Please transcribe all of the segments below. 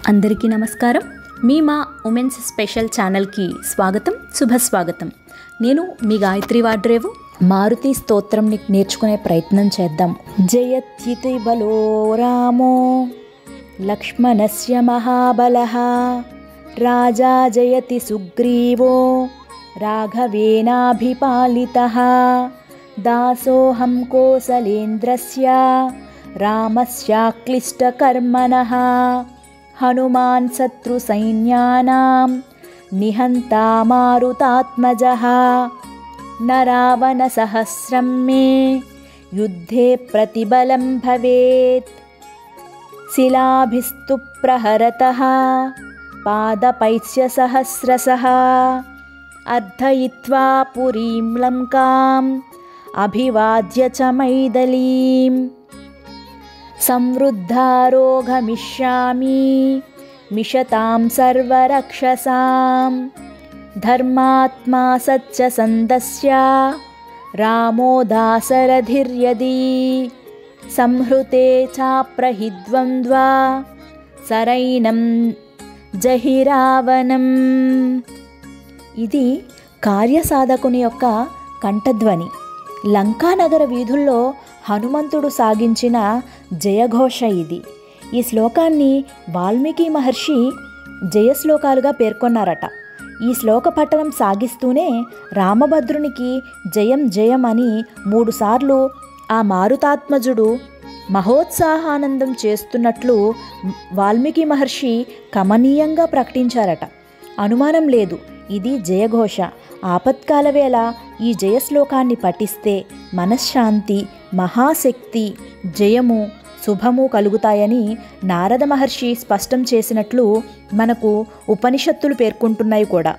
అందరికీ నమస్కారం. మీ మా ఉమెన్స్ స్పెషల్ ఛానల్కి స్వాగతం, శుభస్వాగతం. నేను మీ గాయత్రి వాడ్రేవు. మారుతి స్తోత్రం నేర్చుకునే ప్రయత్నం చేద్దాం. జయత్యితి బలో రామో లక్ష్మణస్య మహాబలః రాజా జయతి సుగ్రీవో రాఘవేనాభిపాలితః దాసోహం కోసలేంద్రస్య రామస్యాక్లిష్టకర్మణః హనుమాన్ శత్రుసైన్యానాం నిహంతా మారుతాత్మజః న రావణ సహస్రం మే యుద్ధే ప్రతిబలం భవేత్ శిలాభిస్తు ప్రహరతః పాదపైశ్య సహస్రశః అర్ధయిత్వా పురీం లంకాం అభివాద్య చ మైథిలీం సంవృద్ధారోగమిష్యామి మిషతాం సర్వరక్షసాం ధర్మాత్మా సత్యసంధస్య రామో దాశరథిర్యది సంహృతే చాప్రహిద్వంద్వా సరైనం జహిరావనం. ఇది కార్యసాధకుని యొక్క కంఠధ్వని. లంకానగర వీధుల్లో హనుమంతుడు సాగించిన జయఘోష ఇది. ఈ శ్లోకాన్ని వాల్మీకి మహర్షి జయశ్లోకాలుగా పేర్కొన్నారట. ఈ శ్లోక పఠనం సాగిస్తూనే రామభద్రునికి జయం జయం అని 3 సార్లు ఆ మారుతాత్మజుడు మహోత్సాహానందం చేస్తున్నట్లు వాల్మీకి మహర్షి కమనీయంగా ప్రకటించారట. అనుమానం లేదు, ఇది జయఘోష. ఆపత్కాల వేళ ఈ జయశ్లోకాన్ని పఠిస్తే మనశ్శాంతి, మహాశక్తి, జయము, శుభము కలుగుతాయని నారద మహర్షి స్పష్టం చేసినట్లు మనకు ఉపనిషత్తులు పేర్కొంటున్నాయి కూడా.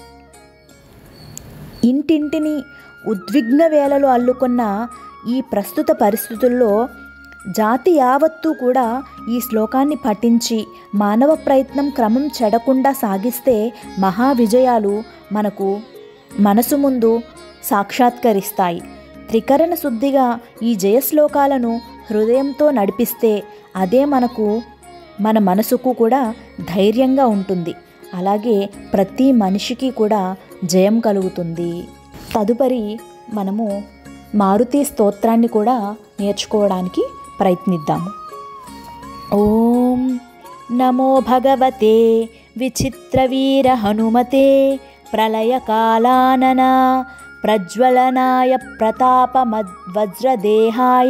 ఇంటింటిని ఉద్విగ్న వేళలో అల్లుకున్న ఈ ప్రస్తుత పరిస్థితుల్లో జాతి యావత్తూ కూడా ఈ శ్లోకాన్ని పఠించి మానవ ప్రయత్నం క్రమం చెడకుండా సాగిస్తే మహా విజయాలు మనకు మనసు ముందు సాక్షాత్కరిస్తాయి. త్రికరణ శుద్ధిగా ఈ జయశ్లోకాలను హృదయంతో నడిపిస్తే అదే మన మనసుకు కూడా ధైర్యంగా ఉంటుంది. అలాగే ప్రతి మనిషికి కూడా జయం కలుగుతుంది. తదుపరి మనము మారుతి స్తోత్రాన్ని కూడా నేర్చుకోవడానికి ప్రయత్నిద్దాము. ఓం నమో భగవతే విచిత్రవీర హనుమతే ప్రళయకాలానన ప్రజ్వలనాయ ప్రతాపవజ్రదేహాయ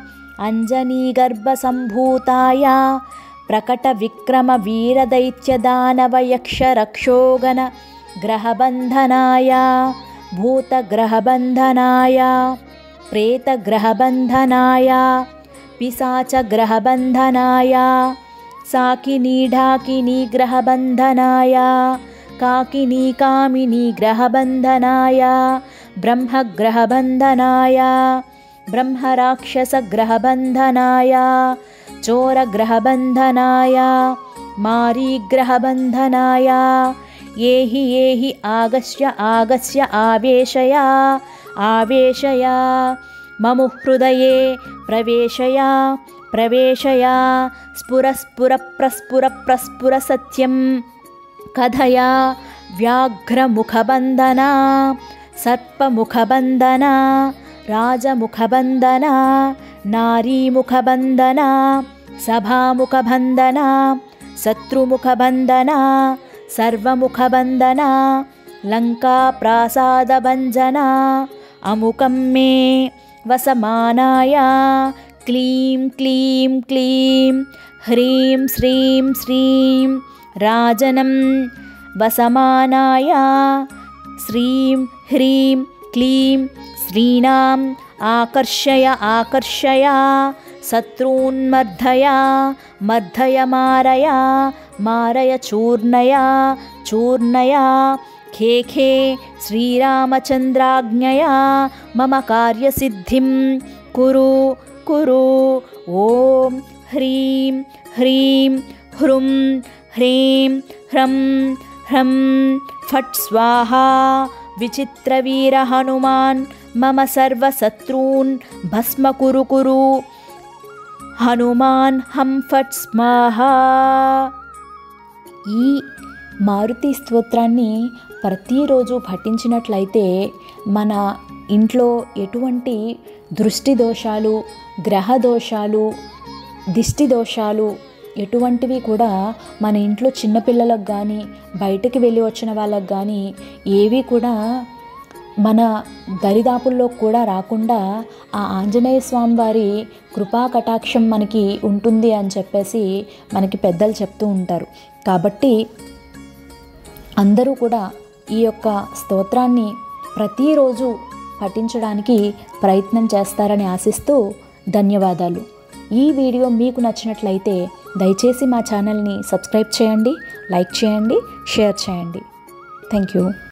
అంజనీగర్భసంభూతాయ ప్రకట విక్రమ వీరదైత్యదానవయక్షరక్షోగణ గ్రహబంధనాయ భూతగ్రహబంధనాయ ప్రేతగ్రహబంధనాయ పిశాచగ్రహబంధనాయ సాకినీ గ్రహబంధనాయ కాకినీ కామినీ గ్రహబంధనాయ బ్రహ్మగ్రహబంధనాయ బ్రహ్మరాక్షసగ్రహబంధనాయ చోరగ్రహబంధనాయ మారీగ్రహబంధనాయ ఏహి ఆగస్య ఆవేశయ మము హృదయే ప్రవేశయ స్ఫుర సత్యం కథయా వ్యాఘ్రముఖబంధనా సర్పముఖబంధనా రాజముఖబంధనా నారీముఖబంధనా సభాముఖబంధనా శత్రుముఖబంధనా సర్వముఖబంధనా లంకా ప్రాసాదభంజనా అముకం మే వసమానాయ క్లీం క్లీం క్లీం హ్రీం శ్రీం శ్రీం రాజనం వసమానాయ శ్రీం హ్రీం క్లీం శ్రీణాం ఆకర్షయ శత్రూన్మర్ధయ మారయ చూర్ణయ ఖే శ్రీరామచంద్రాజ్ఞయా మమ కార్యసిద్ధిం కురు ఓం హ్రీం హ్రీం హృం హ్రీం హ్రం హ్రం ఫట్ స్వాహా విచిత్రవీర హనుమాన్ మమ సర్వశత్రూన్ భస్మ కురు హనుమాన్ హం ఫట్ స్వాహా. ఈ మారుతి స్తోత్రాన్ని ప్రతిరోజు పఠించినట్లయితే మన ఇంట్లో ఎటువంటి దృష్టి దోషాలు, గ్రహ దోషాలు, దిష్టి దోషాలు ఎటువంటివి కూడా మన ఇంట్లో చిన్నపిల్లలకు కానీ, బయటకు వెళ్ళి వచ్చిన వాళ్ళకు కానీ ఏవి కూడా మన దరిదాపుల్లో కూడా రాకుండా ఆ ఆంజనేయ స్వామి వారి కృపా కటాక్షం మనకి ఉంటుంది అని చెప్పేసి మనకి పెద్దలు చెప్తూ ఉంటారు. కాబట్టి అందరూ కూడా ఈ యొక్క స్తోత్రాన్ని ప్రతిరోజు పఠించడానికి ప్రయత్నం చేస్తారని ఆశిస్తూ ధన్యవాదాలు. ఈ వీడియో మీకు నచ్చినట్లయితే దయచేసి మా ఛానల్ని సబ్స్క్రైబ్ చేయండి, లైక్ చేయండి, షేర్ చేయండి. Thank you.